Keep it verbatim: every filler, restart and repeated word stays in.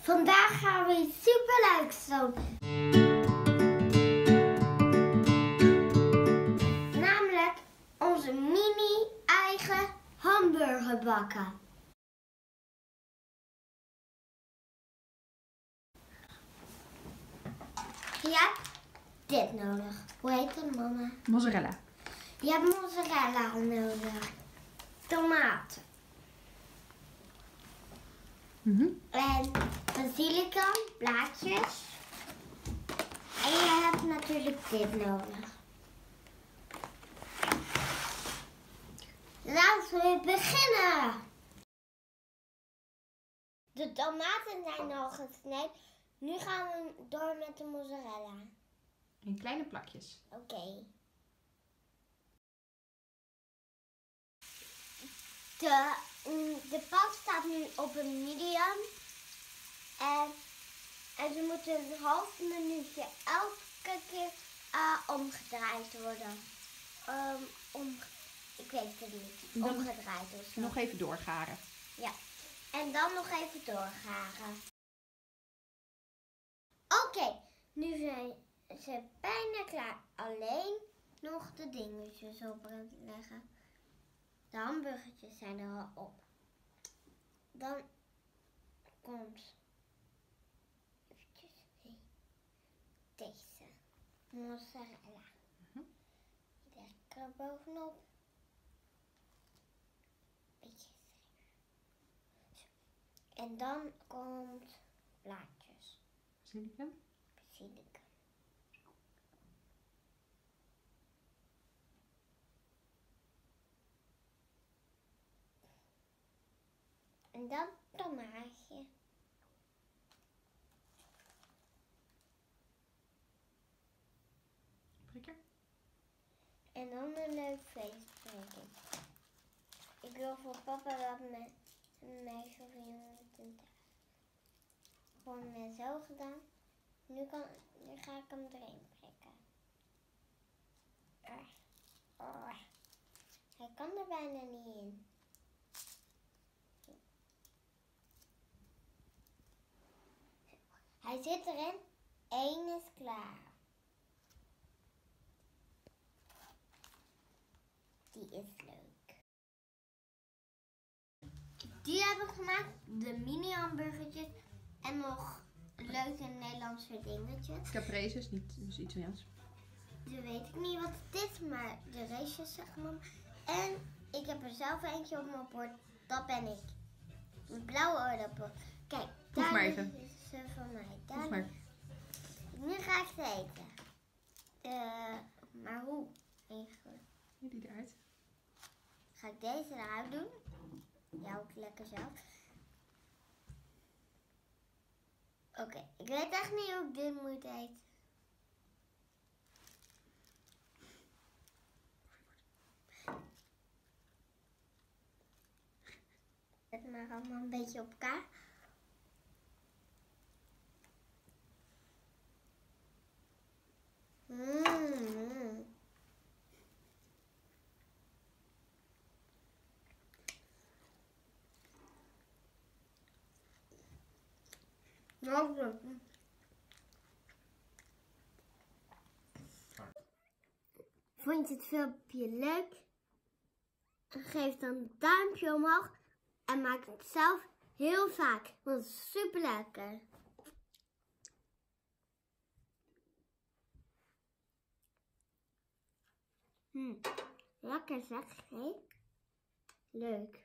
Vandaag gaan we iets superleuks doen. Namelijk onze mini-eigen hamburger bakken. Je hebt dit nodig. Hoe heet het, mama? Mozzarella. Je hebt mozzarella nodig. Tomaten. Mm-hmm. En basilicum, blaadjes. En je hebt natuurlijk dit nodig. Laten we beginnen. De tomaten zijn al gesneden. Nu gaan we door met de mozzarella. In kleine plakjes. Oké. Okay. De, de pan staat nu op een medium. En, en ze moeten een half minuutje elke keer uh, omgedraaid worden. Um, om, ik weet het niet. Dan omgedraaid of zo. Nog even doorgaren. Ja. En dan nog even doorgaren. Oké, okay. Nu zijn ze bijna klaar. Alleen nog de dingetjes op leggen. De hamburgertjes zijn er al op. Dan komt eventjes deze mozzarella. Mm-hmm. Die leg ik er bovenop. Beetje zo. En dan komt blaadjes. Basilicum. Basilicum. En dan tomaatje. Prikker. En dan een leuk vleesprikking. Ik wil voor papa dat met een meisje of jongen met een taart. Gewoon net zo gedaan. Nu, kan, nu ga ik hem erin prikken. Uh, oh. Hij kan er bijna niet in. Hij zit erin. Eén is klaar. Die is leuk. Die hebben we gemaakt. De mini hamburgertjes. En nog leuke Nederlandse dingetjes. Caprese, niet dus iets Italiaans. Dat weet ik niet wat het is, maar de racejes zeg maar. En ik heb er zelf eentje op mijn bord. Dat ben ik. Een blauwe oordappel. Kijk, Proef daar maar even. is ze van mij. Proef maar. Nu ga ik ze eten. Uh, maar hoe eigenlijk? Hier die eruit. Ga ik deze eruit doen? Ja, ook lekker zelf. Oké, okay. Ik weet echt niet hoe ik dit moet eten. Zet maar allemaal een beetje op elkaar. Mm. Lekker. Vond je het filmpje leuk? Geef dan een duimpje omhoog en maak het zelf heel vaak, want het is super lekker. Hm. Lekker zeg, hé? Leuk.